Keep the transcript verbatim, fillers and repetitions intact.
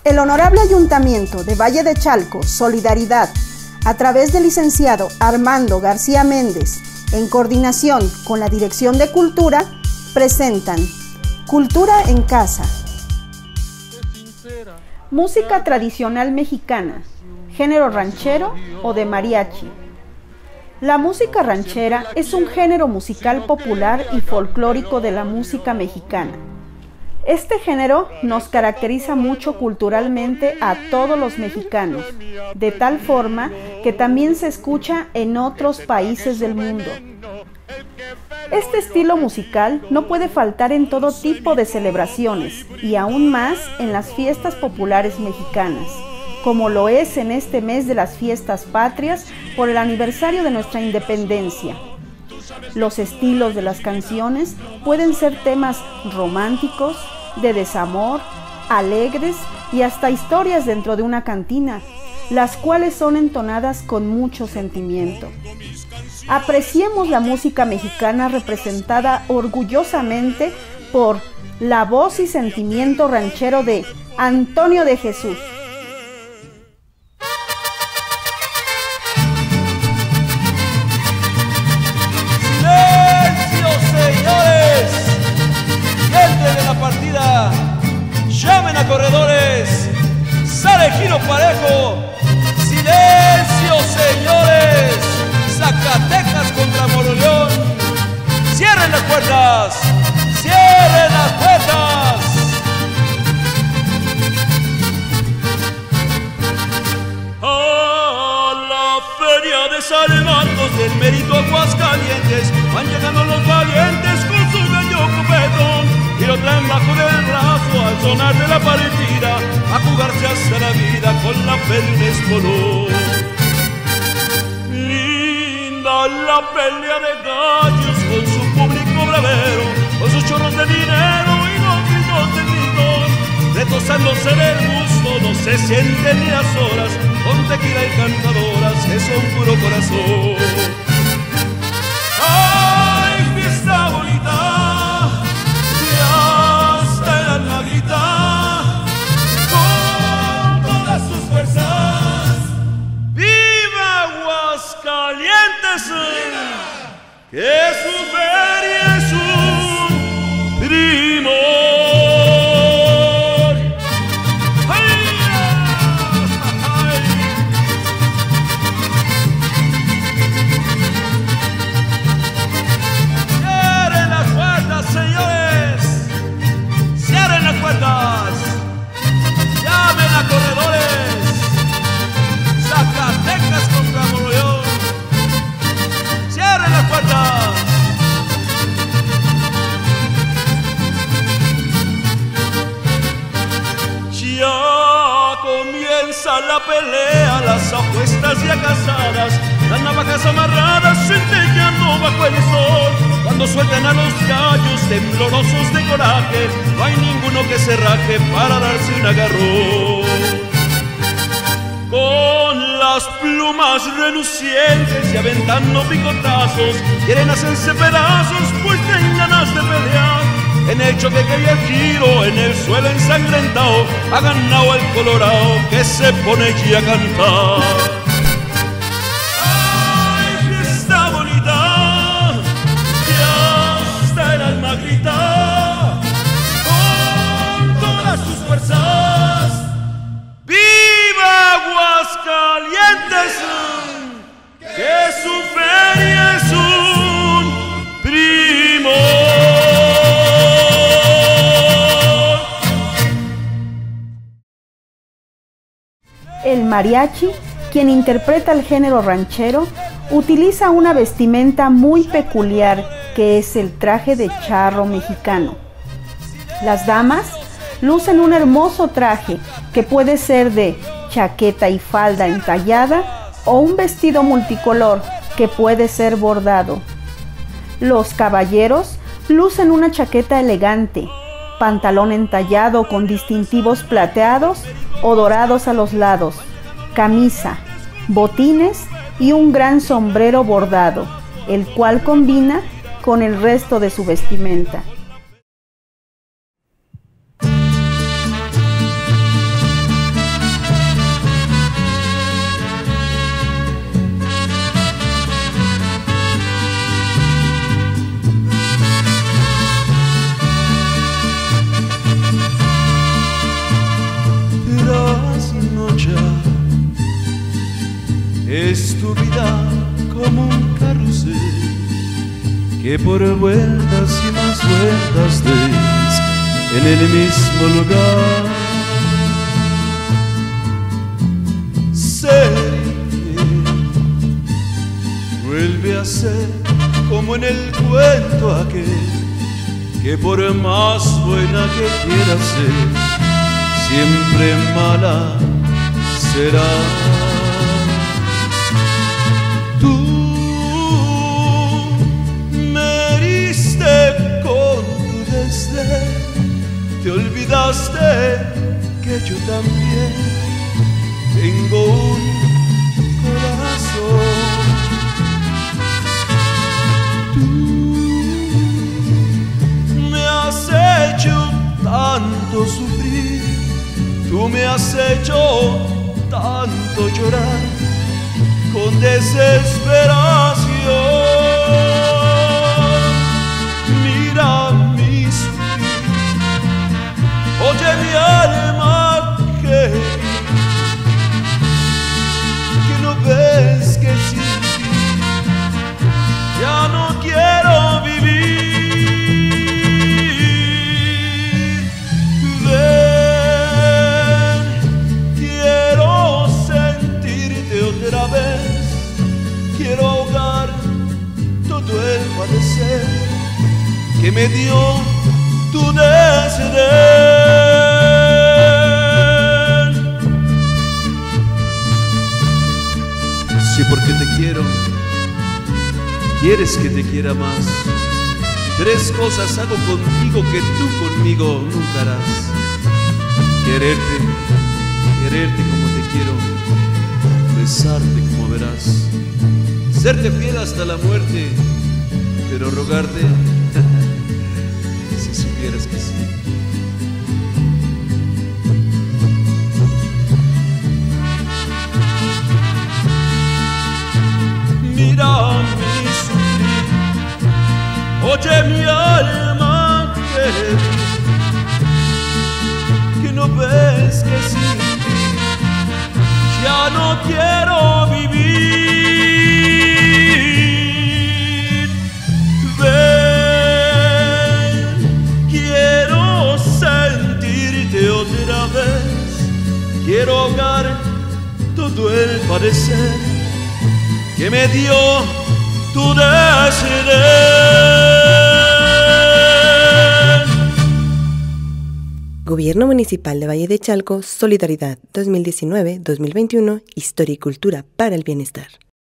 El Honorable Ayuntamiento de Valle de Chalco, Solidaridad, a través del licenciado Armando García Méndez, en coordinación con la Dirección de Cultura, presentan Cultura en Casa. Música tradicional mexicana, género ranchero o de mariachi. La música ranchera es un género musical popular y folclórico de la música mexicana. Este género nos caracteriza mucho culturalmente a todos los mexicanos, de tal forma que también se escucha en otros países del mundo. Este estilo musical no puede faltar en todo tipo de celebraciones y aún más en las fiestas populares mexicanas, como lo es en este mes de las fiestas patrias por el aniversario de nuestra independencia. Los estilos de las canciones pueden ser temas románticos, de desamor, alegres y hasta historias dentro de una cantina, las cuales son entonadas con mucho sentimiento. Apreciemos la música mexicana representada orgullosamente por la voz y sentimiento ranchero de Antonio de Jesús. Partida, llamen a corredores, sale giro parejo, silencio señores, Zacatecas contra Moroleón, cierren las puertas, cierren las puertas. A la feria de San Marcos del Mérito Aguascalientes van llegando los valientes con su gallo copetón. Y lo traen bajo del brazo al sonar de la partida, a jugarse hasta la vida con la pelea color. Linda la pelea de gallos con su público bravero, con sus chorros de dinero y los gritos de gritón. Retozándose del gusto, no se sienten ni las horas, con tequila y cantadoras que son puro corazón. ¡Ay, fiesta bonita! Con todas sus fuerzas, ¡viva Aguascalientes! Que su feria es un primor. ¡Ay! ¡Ay! ¡Cierren las puertas, señores! ¡Cierren las puertas! ¡Llamen a corredores! ¡Zacatecas contra Moroleón! ¡Cierren las puertas! Ya comienza la pelea, las apuestas ya casadas, las navajas amarradas centellando bajo el sol. Cuando sueltan a los gallos temblorosos de coraje, no hay ninguno que se raje para darse un agarrón. Con las plumas relucientes y aventando picotazos, quieren hacerse pedazos pues tienen ganas de pelear. En el choque que hay el giro, en el suelo ensangrentado, ha ganado el colorado que se pone allí a cantar. Grita con todas sus fuerzas, ¡viva Aguascalientes! Que su feria es un primor. El mariachi, quien interpreta el género ranchero, utiliza una vestimenta muy peculiar que es el traje de charro mexicano. Las damas lucen un hermoso traje que puede ser de chaqueta y falda entallada o un vestido multicolor que puede ser bordado. Los caballeros lucen una chaqueta elegante, pantalón entallado con distintivos plateados o dorados a los lados, camisa, botines y un gran sombrero bordado, el cual combina con el resto de su vestimenta. tu vida como un carrusel que por vueltas y más vueltas des en el mismo lugar. Serie, vuelve a ser como en el cuento aquel, que por más buena que quiera ser, siempre mala será. Tú me heriste con tu desdén, te olvidaste que yo también tengo un corazón. Tú me has hecho tanto sufrir, tú me has hecho tanto llorar con desesperación. Mira mi sufrir, oye mi alma querida, que no ves que sin ti ya no quiero vivir. Ven, quiero sentirte otra vez, quiero ahogar todo el padecer que me dio tu desdén. Si porque te quiero, quieres que te quiera más, tres cosas hago contigo que tú conmigo nunca harás: quererte, quererte como te quiero, besarte como verás, serte fiel hasta la muerte, pero rogarte si supieras que sí. Mira mi sufrir, oye mi alma querida, que no ves que sin ti ya no quiero vivir. Ven, quiero sentirte otra vez, quiero ahogar todo el padecer que me dio tu desdén. Gobierno Municipal de Valle de Chalco, Solidaridad dos mil diecinueve dos mil veintiuno, Historia y Cultura para el Bienestar.